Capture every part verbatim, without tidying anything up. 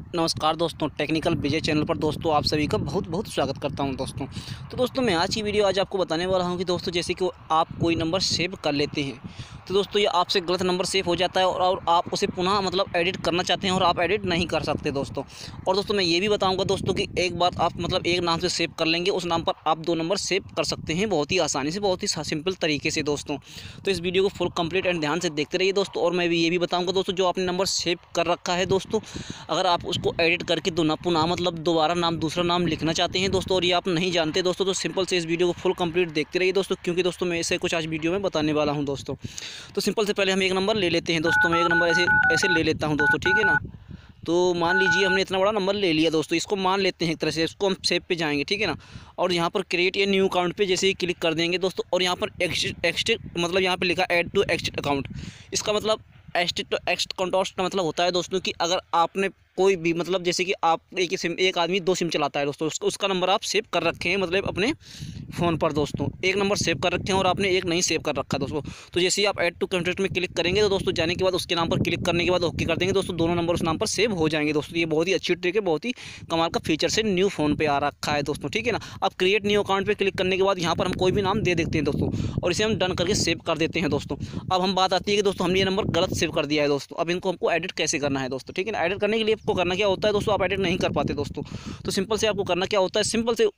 नमस्कार दोस्तों, टेक्निकल विजय चैनल पर दोस्तों आप सभी का बहुत बहुत स्वागत करता हूं दोस्तों। तो दोस्तों मैं आज की वीडियो आज आपको बताने वाला हूं कि दोस्तों जैसे कि आप कोई नंबर सेव कर लेते हैं तो दोस्तों ये आपसे गलत नंबर सेव हो जाता है और, और आप उसे पुनः मतलब एडिट करना चाहते हैं और आप एडिट नहीं कर सकते दोस्तों। और दोस्तों मैं ये भी बताऊँगा दोस्तों कि एक बार आप मतलब एक नाम से सेव कर लेंगे, उस नाम पर आप दो नंबर सेव कर सकते हैं बहुत ही आसानी से, बहुत ही सिंपल तरीके से दोस्तों। तो इस वीडियो को फुल कंप्लीट एंड ध्यान से देखते रहिए दोस्तों। और मैं भी ये भी बताऊँगा दोस्तों, जो आपने नंबर सेव कर रखा है दोस्तों, अगर आप उसको एडिट करके दो ना पुनः मतलब दोबारा नाम दूसरा नाम लिखना चाहते हैं दोस्तों और ये आप नहीं जानते दोस्तों, तो सिंपल से इस वीडियो को फुल कंप्लीट देखते रहिए दोस्तों, क्योंकि दोस्तों मैं इसे कुछ आज वीडियो में बताने वाला हूं दोस्तों। तो सिंपल से पहले हम एक नंबर ले लेते हैं दोस्तों। मैं एक नंबर ऐसे ऐसे ले लेता हूं दोस्तों, ठीक है ना। तो मान लीजिए हमने इतना बड़ा नंबर ले लिया दोस्तों, इसको मान लेते हैं एक तरह से, इसको हम सेव पे जाएंगे, ठीक है ना। और यहाँ पर क्रिएट या न्यू अकाउंट पे जैसे ही क्लिक कर देंगे दोस्तों, और यहाँ पर एक्स्ट एक्स्ट मतलब यहाँ पे लिखा ऐड टू एक्स्ट अकाउंट। इसका मतलब एक्स्ट टू एक्स्ट कॉन्टैक्ट का मतलब होता है दोस्तों कि अगर आपने कोई भी मतलब जैसे कि आप एक ही सिम, एक आदमी दो सिम चलाता है दोस्तों, उसका उसका नंबर आप सेव कर रखे हैं मतलब अपने फ़ोन पर दोस्तों, एक नंबर सेव कर रखे हैं और आपने एक नहीं सेव कर रखा है दोस्तों। तो जैसे ही आप ऐड टू कॉन्टैक्ट में क्लिक करेंगे तो दोस्तों जाने के बाद उसके नाम पर क्लिक करने के बाद ओके कर देंगे दोस्तों, दोनों नंबर उस नाम पर सेव हो जाएंगे दोस्तों। ये बहुत ही अच्छी ट्रिक है, बहुत ही कमाल का फीचर से न्यू फ़ोन पे आ रखा है दोस्तों, ठीक है ना। अब क्रिएट न्यू अकाउंट पे क्लिक करने के बाद यहाँ पर हम कोई भी नाम दे देते हैं दोस्तों और इसे हम डन करके सेव कर देते हैं दोस्तों। अब हम बात आती है कि दोस्तों हमने ये नंबर गलत सेव कर दिया है दोस्तों, अब इनको हमको एडिट कैसे करना है दोस्तों, ठीक है ना। एडिट करने के लिए आपको करना क्या होता है दोस्तों, आप एडिट नहीं कर पाते दोस्तों, तो सिंपल से आपको करना क्या होता है, सिंपल से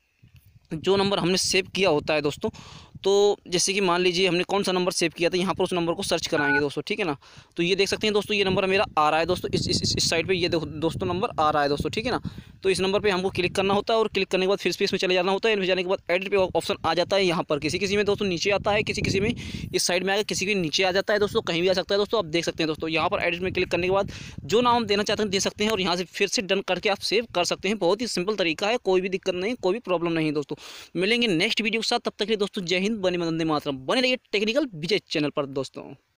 जो नंबर हमने सेव किया होता है दोस्तों, तो जैसे कि मान लीजिए हमने कौन सा नंबर सेव किया था, यहाँ पर उस नंबर को सर्च कराएंगे दोस्तों, ठीक है ना। तो ये देख सकते हैं दोस्तों, ये नंबर मेरा आ रहा है दोस्तों, इस इस इस साइड पे ये दोस्तों नंबर आ रहा है दोस्तों, ठीक है ना। तो इस नंबर पे हमको क्लिक करना होता है और क्लिक करने के बाद फिर स्पेस में चले जाना होता है। फिर जाने के बाद एडिट पे ऑप्शन आ जाता है, यहाँ पर किसी किसी में दोस्तों नीचे आता है, किसी किसी में इस साइड में आएगा, किसी के नीचे आ जाता है दोस्तों, कहीं भी आ सकता है दोस्तों। आप देख सकते हैं दोस्तों, यहाँ पर एडिट में क्लिक करने के बाद जो नाम हम देना चाहते हैं दे सकते हैं और यहाँ से फिर से डन करके आप सेव कर सकते हैं। बहुत ही सिंपल तरीका है, कोई भी दिक्कत नहीं, कोई भी प्रॉब्लम नहीं दोस्तों। मिलेंगे नेक्स्ट वीडियो के साथ, तब तक के लिए दोस्तों जय हिंद, वंदे मातरम। बने रहिए टेक्निकल विजय चैनल पर दोस्तों।